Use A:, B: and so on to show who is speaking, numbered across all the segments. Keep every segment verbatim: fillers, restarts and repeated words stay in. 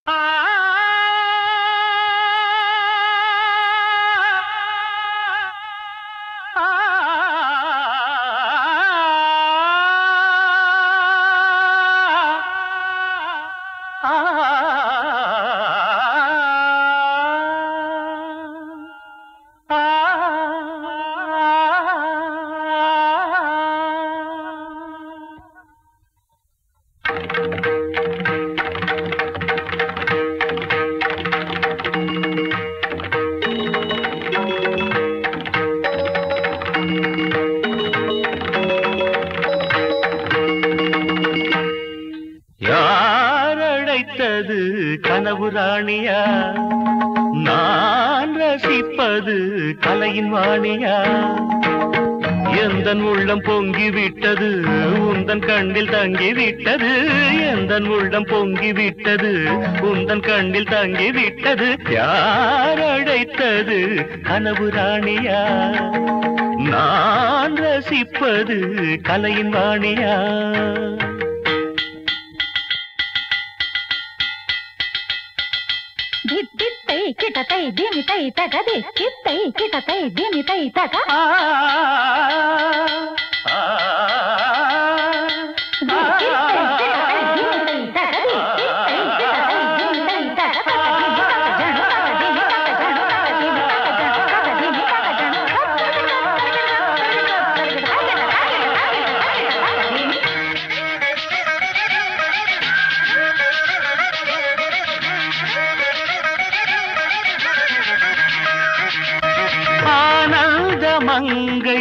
A: கனவு ராணியா நான் ரசிப்பது கலையின் வாணியா எந்தன் உள்ளம் பொங்கி விட்டது உந்தன் கண்ணில் தங்கி விட்டது எந்தன் உள்ளம் பொங்கி விட்டது உந்தன் கண்ணில் தங்கி விட்டது யார் அழைத்தது கனவு ராணியா நான் ரசிப்பது கலையின் வாணியா
B: கிட்டத்தை திமித்தை தகதி கித்தை கிட்டத்தை திமித்தை தக
A: மங்கை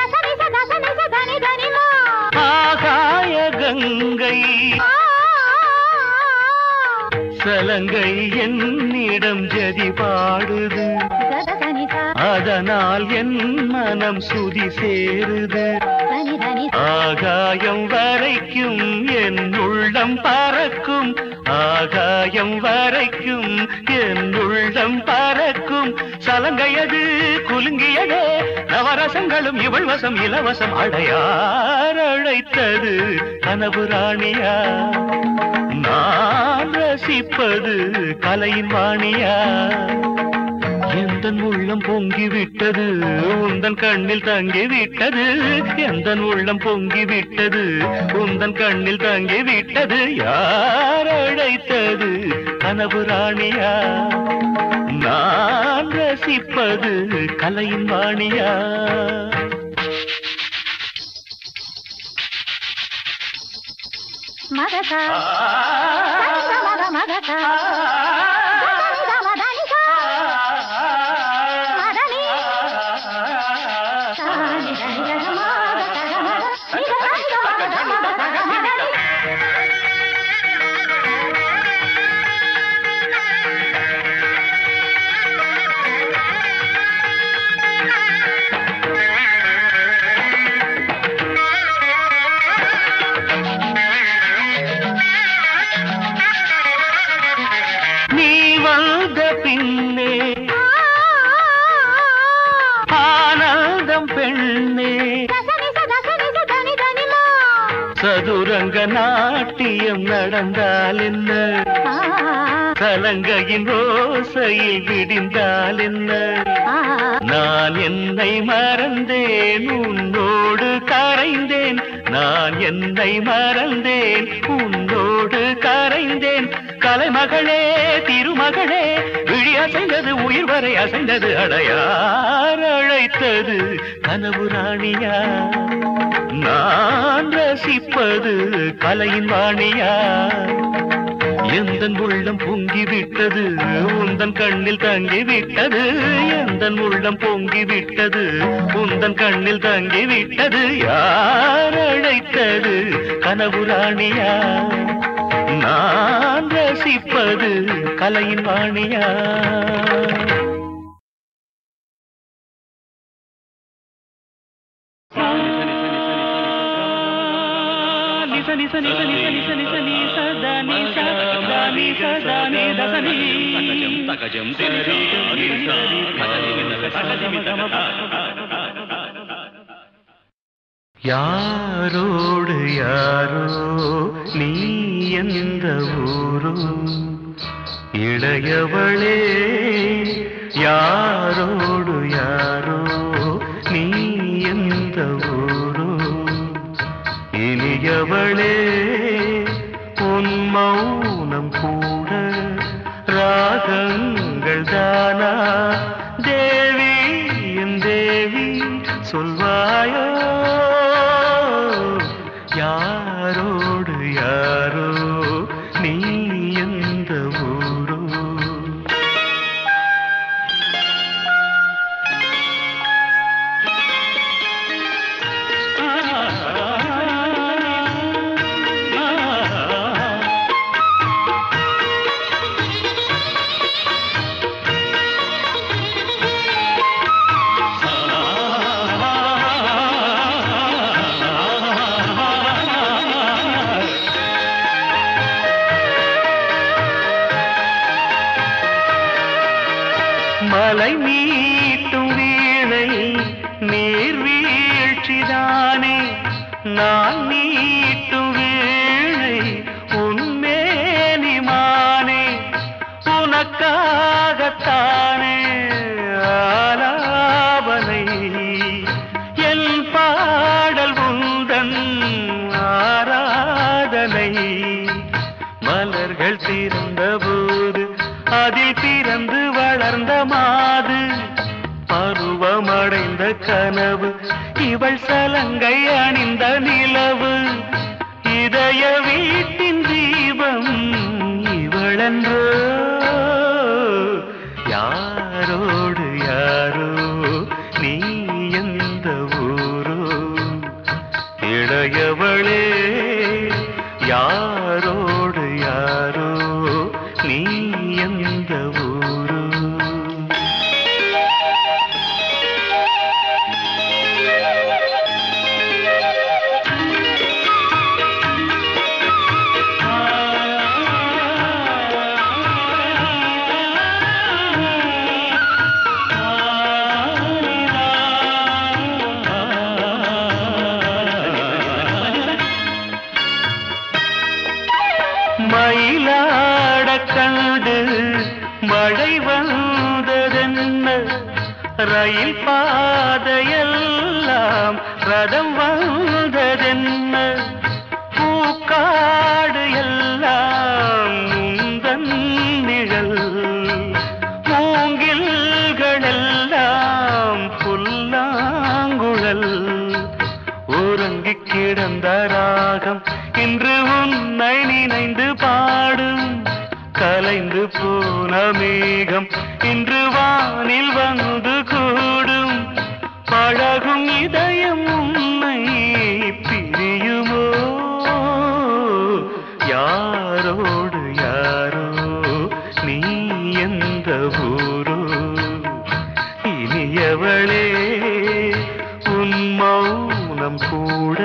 A: ஆகாய கங்கை சலங்கை என்னிடம் ஜதி பாடுது அதனால் என் மனம் சுதி சேருது ஆகாயம் வரைக்கும் என் உள்ளம் பறக்கும் ஆகாயம் வரைக்கும் என் உள்ளம் பறக்கும் சலங்கையது குலுங்கியதே நவரசங்களும் இவள் வசம் இலவசம் அடையார் அழைத்தது கனவு ராணியா நான் ரசிப்பது கலையின் வாணியா எந்தன் உள்ளம் பொங்கி விட்டது உந்தன் கண்ணில் தங்கி விட்டது எந்தன் உள்ளம் பொங்கி விட்டது உந்தன் கண்ணில் தங்கி விட்டது யார் அழைத்தது கனவு ராணியா நான் ரசிப்பது கலையின் வாணியா
B: மகதா மகதா
A: பின்னே ஆனந்தம் பெண்ணே சதுரங்க நாட்டியம் நடந்தால் என்ன கலங்கையின் ஓசையில் விடிந்தால் என்ன நான் என்னை மறந்தேன் உன்னோடு கரைந்தேன் நான் என்னை மறந்தேன் உன்னோடு கரைந்தேன் கலைமகளே திருமகளே விழி அசைந்தது உயிர் வரை அசைந்தது அடையார் அழைத்தது கனவு ராணியா நான் ரசிப்பது கலையின் வாணியா எந்தன் உள்ளம் பொங்கி விட்டது உந்தன் கண்ணில் தங்கி விட்டது எந்தன் உள்ளம் பொங்கி விட்டது உந்தன் கண்ணில் தங்கி விட்டது யார் அழைத்தது கனவு ராணியா நான் ரசிப்பது கலையின் வாணியா சனி சனி சனி சனி சனி சனி சதனி சதனி சதனி தசனி தகஜம் சரி யாரோடு யாரோ நீ எந்த ஊரோ இளையவளே யாரோடு யாரோ நீ எந்த ஊரோ இனியவளே உன் மௌனம் கூட ராகங்கள் தானா தேவி என் தேவி சொல்வாயோ யாரோடு யாரோ நீ எந்த ஊரோ மலை மீட்டும் வீணை நீர் வீழ்ச்சிதானே நான் மீட்டும் வீணை உன்மேனிமானே உனக்காகத்தானே ஆலாபனை என் பாடல் உந்தன் ஆராதனை மலர்கள் திறந்த போது அதில் பிறந்து வளர்ந்த மாது பருவமடைந்த கனவு இவள் சலங்கை அணிந்த நிலவு இதய வீட்டின் தீபம் இவளன்றோ யாரோடு யாரோ நீ எந்த ஊரோ இளையவளே யாரோடு யாரோ நீ எந்த ஊரோ மயிலாட கண்டு மழை வந்ததென்ன ரயில் பாதையெல்லாம் ரதம் வந்ததென்ன பூக்காடு எல்லாம் உந்தன் நிழல் மூங்கில்களெல்லாம் புல்லாங்குழல் உறங்கிக் கிடந்த ராகம் இன்று உன்னை நினைந்து பாடும் கலைந்து போன மேகம் இன்று வானில் வந்து கூடும் பழகும் இதயம் உன்னை பிரியுமோ யாரோடு யாரோ நீ எந்த ஊரோ இனியவளே உன் மௌனம் கூட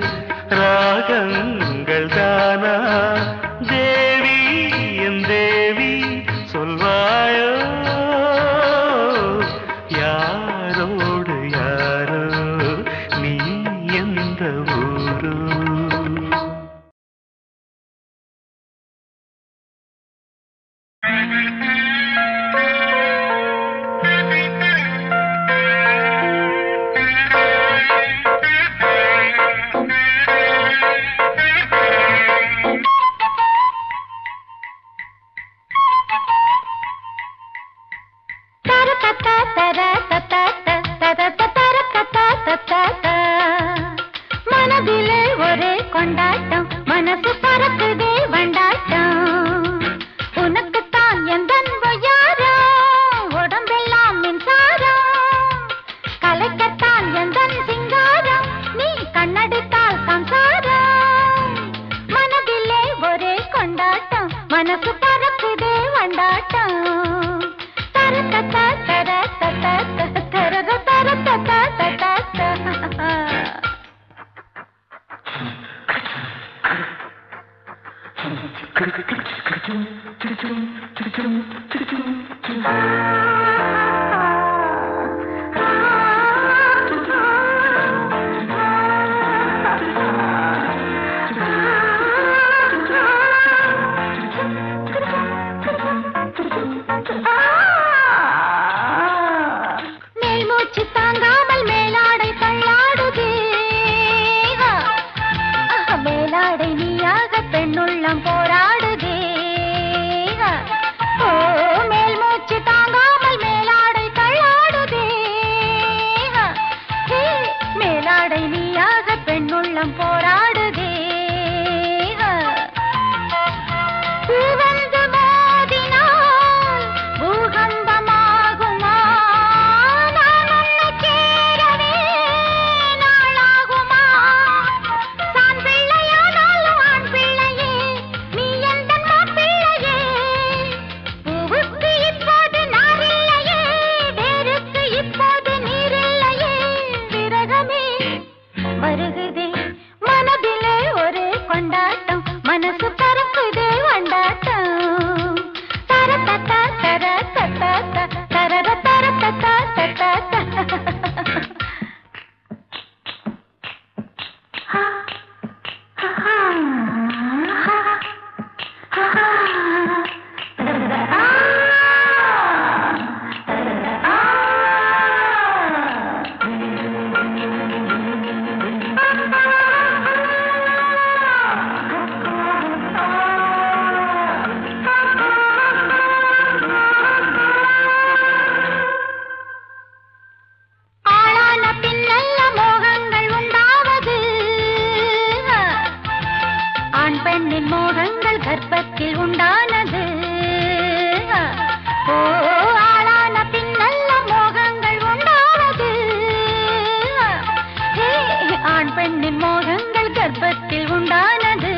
A: ராகங்கள் தானா தேவி என் தேவி சொல்வாயோ யாரோடு யாரோ நீ எந்த ஊரோ
B: மனதிலே ஒரே கொண்டாட்டம் மனசு பறக்குதே வண்டாட்டம் உனக்குத்தான் எந்த யாரும் உடம்பெல்லாம் மின்சாரம் கலைக்கத்தான் எந்த சிங்காரம் நீ கண்ணடித்தால் சம்சாரம் மனதிலே ஒரே கொண்டாட்டம் மனசு பறக்குதே வண்டாட்டம் தர தர தர தர தர தர தர கர்ப்பத்தில் உண்டானது. ஓ ஆளான பின் நல்ல மோகங்கள் உண்டானது. ஆண் பெண்ணின் மோகங்கள் கர்ப்பத்தில் உண்டானது.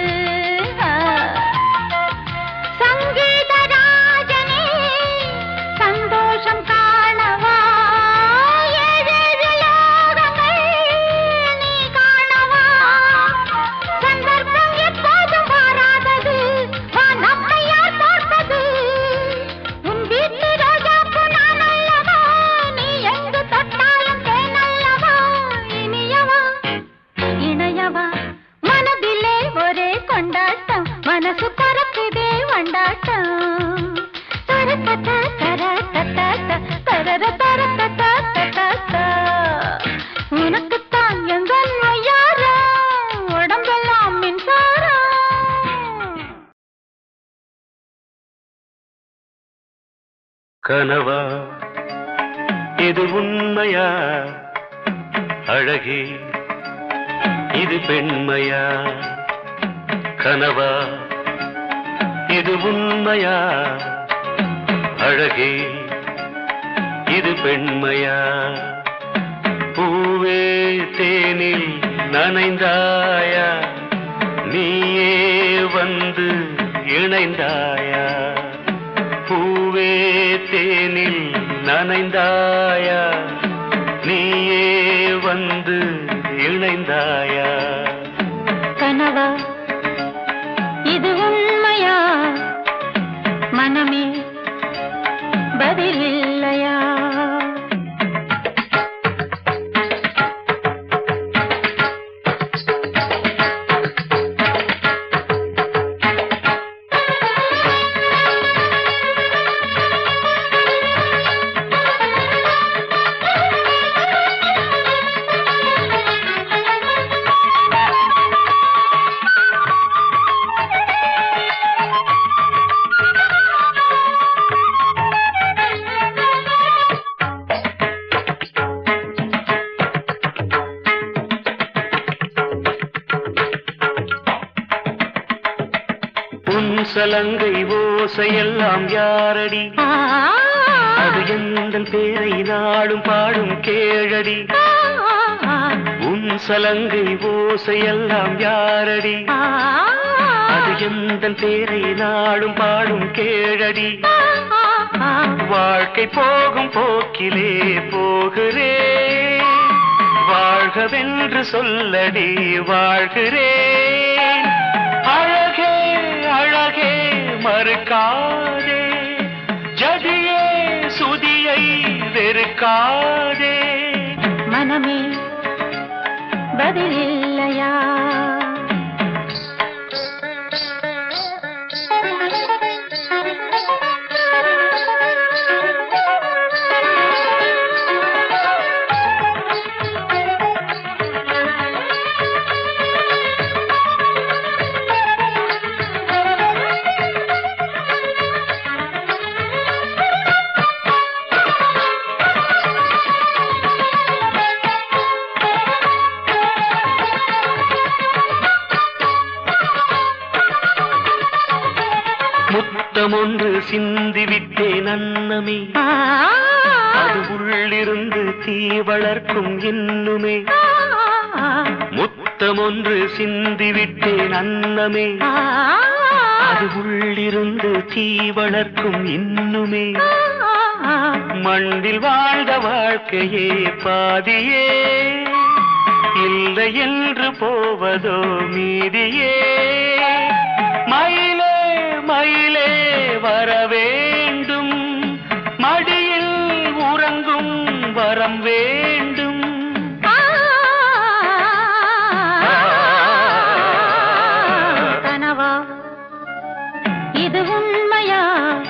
B: சங்கீத ராஜனே சந்தோஷம் காணவா ஏழேழு லோகங்கள் நீ காணவா. சந்தர்ப்பம் எப்போதும் மாறாதது. வான் நம்மை யார் பார்ப்பது. உன் வீட்டு ரோஜாப்பூ நான் அல்லவா. நீ எங்கு தொட்டாலும் தேன் அல்லவா. இனியவா இணையவா மனதிலே ஒரே கொண்டாட்டம். மனசு பறக்குதே வண்டாட்டம். தரத்தட்ட தரத்தட்ட தரர தரத்தட்ட உனக்குத்தான் எங்கள் ஐயாரம் உடம்பெல்லாம் மின்சாரம்.
A: கனவா இது உண்மையா அழகே இது பெண்மையா. கனவா இது உண்மையா அழகே இது பெண்மையா. பூவே தேனில் நனைந்தாயா நீயே வந்து இணைந்தாயா. பூவே தேனில் நனைந்தாயா நீயே வந்து இணைந்தாயா.
B: கனவா இது உண்மையா மனமே பதில் இல்லையா.
A: சலங்கை ஓசையெல்லாம் யாரடி. அது எந்தன் பேரை நாடும் பாடும் கேழடி. உன் சலங்கை ஓசையெல்லாம் யாரடி. அது எந்தன் பேரை நாடும் பாடும் கேழடி. வாழ்க்கை போகும் போக்கிலே போகிறேன். வாழ்கவென்று சொல்லடி வாழ்கிறேன். அழகே அழகே மறுக்காதே. ஜதியே சுதியை வெறுக்காதே.
B: மனமே பதில் இல்லையா.
A: ஒன்று சிந்திவிட்டேன் அன்னமே. அது உள்ளிருந்து தீ வளர்க்கும் இன்னுமே. முத்தம் ஒன்று சிந்திவிட்டேன் அன்னமே. அது உள்ளிருந்து தீ வளர்க்கும் இன்னுமே. மண்ணில் வாழ்ந்த வாழ்க்கையே பாதியே இல்லை என்று போவதோ மீதியே. மயிலே மயிலே வர வேண்டும். மடியில் உறங்கும் வரம் வேண்டும்.
B: கனவா இது உண்மையா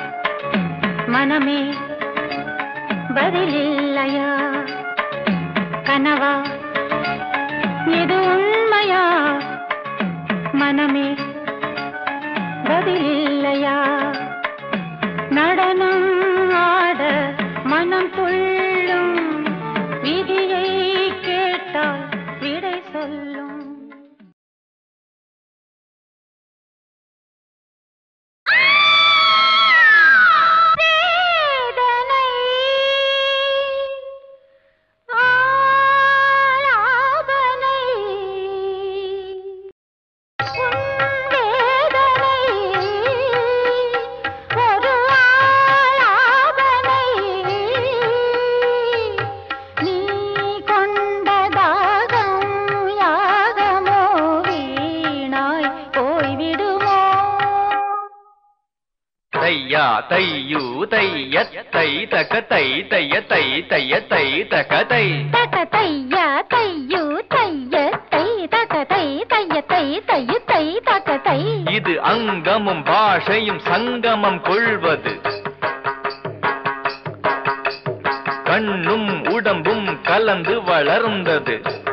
B: மனமே பதில் இல்லையா. கனவா இது உண்மையா மனமே பதில் இல்லையா. நடனம் ஆட மனம் துள்ளும். விதியை கேட்டால் விடை சொல்லும்.
C: தையா தையு தைய தை தக தை தைய தை தைய தை தக தை
B: தக தையா தையு தைய தை தக தை தைய தை தையு தை தக தை.
C: இது அங்கமும் பாஷையும் சங்கமம் கொள்வது, கண்ணும் உடம்பும் கலந்து வளர்ந்தது.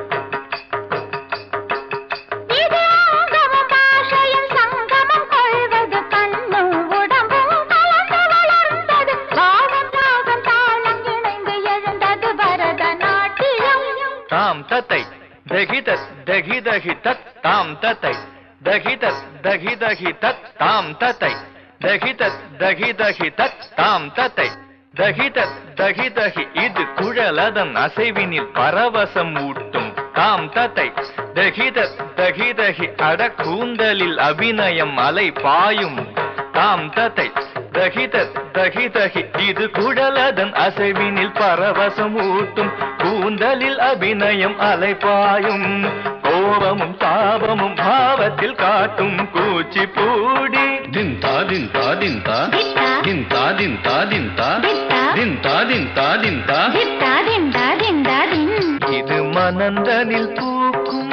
B: இது அங்கமும் பாஷையும் சங்கமம் கொள்வது, கண்ணும் உடம்பும் கலந்து வளர்ந்தது. பாவம் ராகம் தாளம் இணைந்து எழுந்தது பரதநாட்டியம்.
C: தாம் தத்தை தகி தத் தகி தகி தத் தாம் தத்தை தகி தத் தகி தகி தத் தாம் தத்தை தகி தத் தகி தகி தத் தாம் தத்தை தகி தத் தகி தகி. இது குழலதன் அசைவினில் பரவசம் ஊட்டும் தாம் தத்தை தகி தத் தகி தகி. அட கூந்தலில் அபிநயம் அலை பாயும் தாம் தத்தை தகி தத் தகி தகி. இது குழலதன் அசைவினில் பரவசம் ஊட்டும் கூந்தலில் அபிநயம் அலை பாயும். கோபமும் தாபமும் பாவத்தில் காட்டும் கூச்சிப்பூடி.
A: தின்தா தின்தா தின்தா
B: தித்தா
A: தின்தா தின்தா தின்தா
B: தித்தா
A: தின்தா தின்தா தின்தா.
B: தித்தா திண்டா திண்டா தின்.
C: இது மனந்தனில் பூக்கும்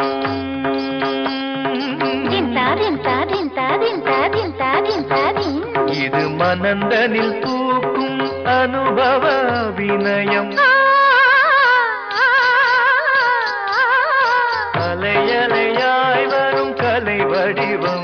B: திண்டா திண்டா திண்டா திண்டா திண்டா திண்டா தின்.
C: இது மனந்தனில் பூக்கும் அனுபவ வினயம். அலையலையாய் வரும் கலை வடிவம்.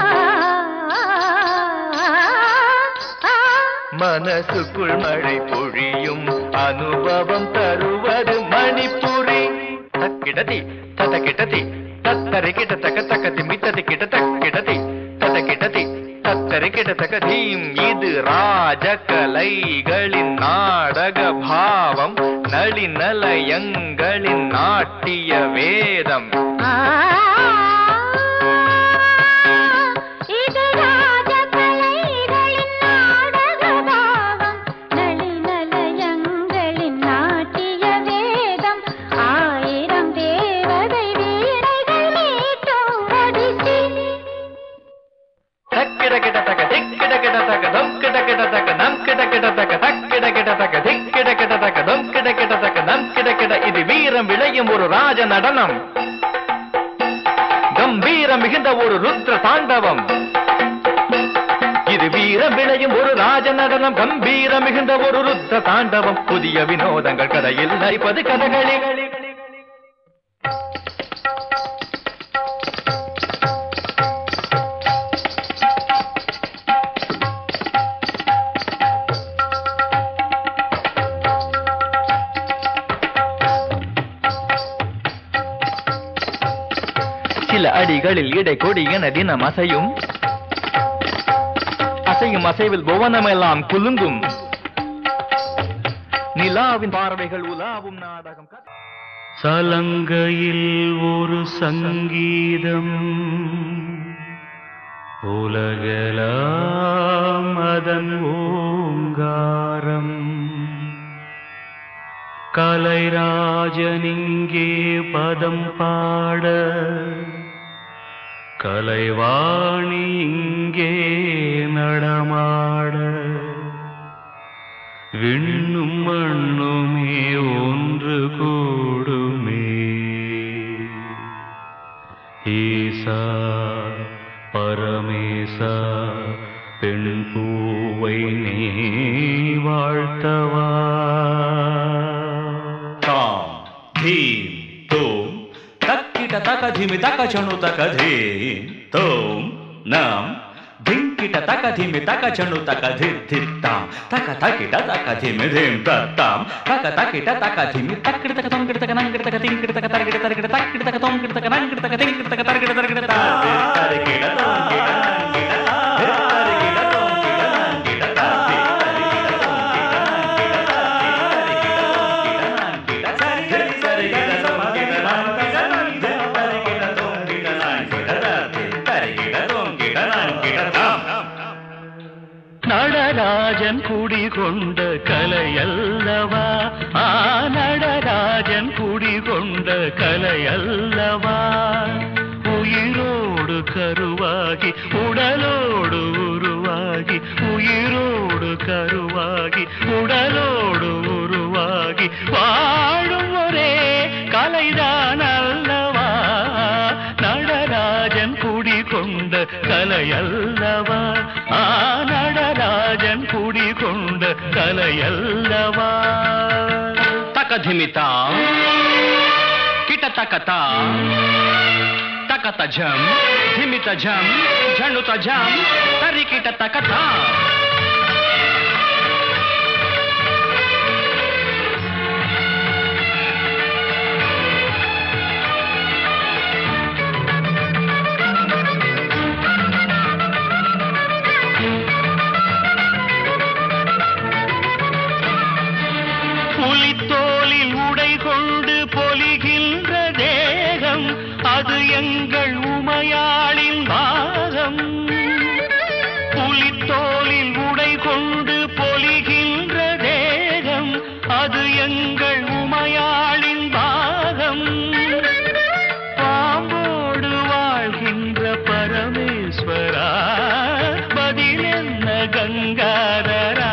C: மனசுக்குள் மழை பொழியும் அனுபவம் தருவது மணிப்புரி. தக்கிடதி தத கிட்டதி தத்தரை கிட்ட தக்க தக்க திமித்ததி கிட்ட தக்கிடதி தத கிட்டதி தத்தரை கிட்ட தக்க தீம். இது ராஜகலைகளின் நாடக பாவம், நளிநலயங்களின் நாட்டிய வேதம்.
B: இது ராஜகலைகளின் நாடக பாவம், நளிநலயங்களின் நாட்டிய வேதம். ஆயிரம் தேவதை வீணைகள் மீட்டும் ஒடிசி.
C: தக்கிட கிட்ட தக்க திக்கிட கிட்ட தக்க தம் கிட்ட கிட்ட தக்க நம் கிட்ட கிட்ட தக்க தக்கிட கிட்ட தக்க திக்கிட கிட்ட தக்க தம் கிட்ட கிட்ட தக்க நம் கிட்ட கிட்ட. இது வீரம் விளையும் ஒரு ராஜ நடனம், கம்பீரம் மிகுந்த ஒரு ருத்ர தாண்டவம். இது வீரம் விளையும் ஒரு ராஜ நடனம், கம்பீரம் மிகுந்த ஒரு ருத்ர தாண்டவம். புதிய வினோதங்கள் கதையில் நடிப்பது கதகளி. சில அடிகளில் இடை கொடி என தினம் அசையும், அசையும் அசைவில் புவனமெல்லாம் குலுங்கும். நிலாவின் பார்வைகள் உலாவும் நாடகம்.
A: சலங்கையில் ஒரு சங்கீதம், உலகெல்லாம் அதன் ஓங்காரம். கலைராஜனிங்கே பதம் பாட, கலைவாணி இங்கே நடமாட. விண்ணும் மண்ணுமே ஒன்று கூடுமே. ஈசா பரமேசா பெண் பூவை நீ வாழ்த்தவா.
D: தாம் தீம் தோம் தக்கிட தக ಧಿಮಿ தக ಚಣು தக தீம் தோம் நாம் ಧಿಂಕಿಟ ತಕ ಧಿಮಿ ತಕ ಚಣು ತಕ ಧಿ ಧಿತ್ತಾಂ ತಕ ತಕಿಟ ತಕ ಧಿಮಿ ಧಿಂ ತತ್ತಾಂ ತಕ ತಕಿಟ ತಕ ಧಿಮಿ ತಕ್ಕಿಡ ತಕ ತೊಂಕಿಡ ತಕ ನಂಕಿಡ ತಕ ತಿಂಕಿಡ ತಕ ತರಗಿಡ ತರಗಿಡ ತಕ್ಕಿಡ ತಕ ತೊಂಕಿಡ ತಕ ನಂಕಿಡ ತಕ ತಿಂಕಿಡ ತಕ ತರಗಿಡ ತರಗಿಡ ತಾ ತರಗಿಡ ತೊಂಕಿಡ ನಂಕಿಡ ತರಗಿಡ ತೊಂಕಿಡ ನಂಕಿಡ ತಾ ತರಗಿಡ ತೊಂಕಿಡ ನಂಕಿಡ ತಾ ತರಗಿಡ ತೊಂಕಿಡ ನಂಕಿಡ ಸರಿಗಡಿ ಸರಿಗಡ ತೊಂಕಿಡ ನಂಕಿಡ ನಂಕಿಡ ತರಗಿಡ ತೊಂಕಿಡ ನಂಕಿಡ ತಾ ತರಗಿಡ ತೊಂಕಿಡ ನಂಕಿಡ ತಾ.
A: நடராஜன் குடிகொண்ட கலையல்லவா, ஆ நடராஜன் குடிகொண்ட கலையல்லவா. உயிரோடு கருவாகி உடலோடு உருவாகி உயிர் கருவாகி உடலோடு உருவாகி வாழும் ஒரே கலைதான் அல்லவா நடராஜன் குடிகொண்ட கலையல்லவா ஆ நடராஜன் குடிகொண்ட கலையல்லவா
D: தகதிமிதா கிட்ட தகதா தகத ஜம் திமித ஜம் ஜனுத ஜம் தரிகிட்ட தகதா
A: புலித்தோலில் உடை கொண்டு பொலிகின்ற தேகம் அது எங்கள் உமையாளின் பாகம் புலித்தோலில் உடை கொண்டு பொலிகின்ற தேகம் அது எங்கள் உமையாளின் பாகம் பாம்போடு வாழ்கின்ற பரமேஸ்வரா பதில் என்ன கங்காதரா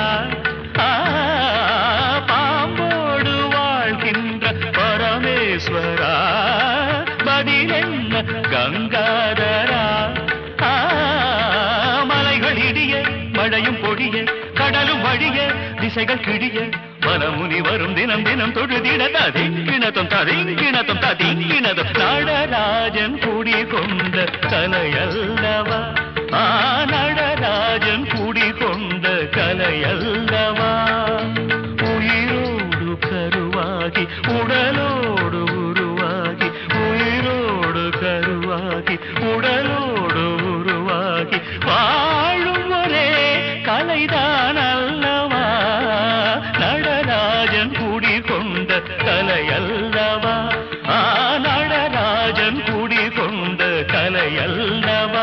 A: பரமேஸ்வரா பதில் என்ன கங்காதரா மலைகள் இடிய மழையும் பொடிய கடலும் வழிய திசைகள் கிடிய வனமுனி வரும் தினம் தினம் தொழுதிட ததிங்கிணத்தும் ததிங்கிணத்தும் ததிங்கிணதும் நடராஜன் குடி கொண்ட கலையல்லவா ஆ நடராஜன் குடி கொண்ட கலையல்லவா உயிரோடு கருவாகி உடலோடு உருவாகி உயிரோடு கருவாகி உடலோடு உருவாகி வாழும் ஒரே கலைதான் அல்லவா நடராஜன் குடி கொண்ட கலையல்லவா ஆ நடராஜன் குடி கொண்ட கலையல்லவா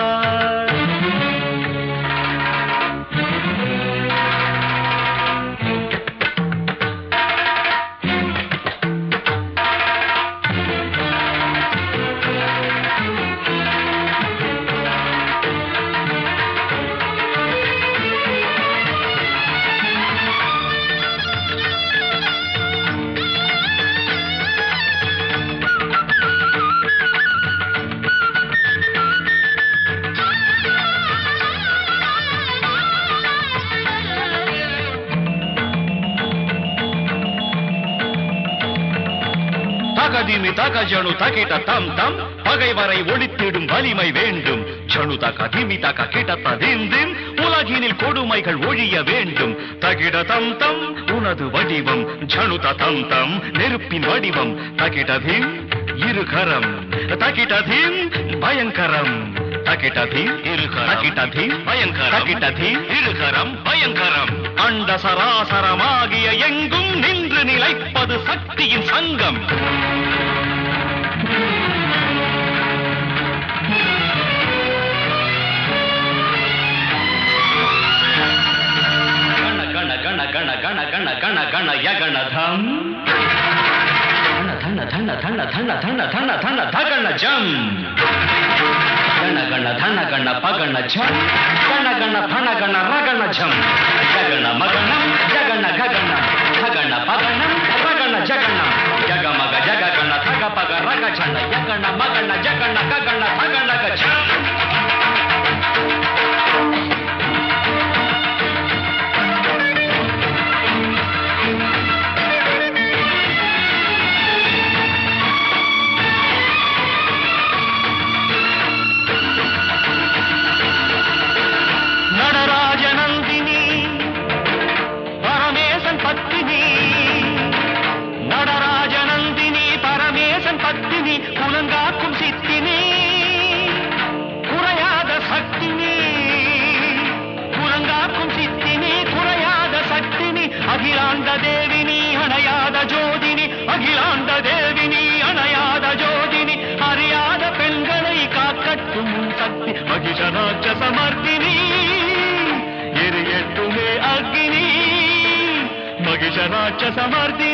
D: தகதிமி தக ஜனு தகிட்ட தம் தம் பகைவரை ஒழித்திடும் வலிமை வேண்டும் ஜனு தக திமி தக கிட்ட ததிந்தின் உலகினில் கொடுமைகள் ஒழிய வேண்டும் தகிட தம் தம் உனது வடிவம் ஜனு தம் தம் நெருப்பின் வடிவம் தகிடதின் இருகரம் தகிடதின் பயங்கரம் தகிடதின் இருகரம் தகிடதின் பயங்கரம் தகிடதின் இருகரம் பயங்கரம் அண்ட சராசரமாகிய எங்கும் நின்று நிலைப்பது சக்தியின் சங்கம் கண கண கண கண கண கண கண யகணதம் தன தன தன தன தன தன தன தகண ஜம் கண கண தன கண பகண ஜம் கண கண பண கண ரகண ஜம் ஜகண மகணம் ஜகண ககண ககண பகணம் ரகண ஜகணம் ஜக மக ஜக கண தக பக ரக ஜன யகண மகண ஜகண ககண தகண கஜம் அகிலாண்ட தேவினி அணையாத ஜோதினி அகிலாண்ட தேவினி அணையாத ஜோதினி அறியாத பெண்களை காக்கட்டும் சக்தி மகிஷனாட்ச சமர்த்தினி எரியட்டுமே அக்னி மகிஷனாட்ச சமர்த்தினி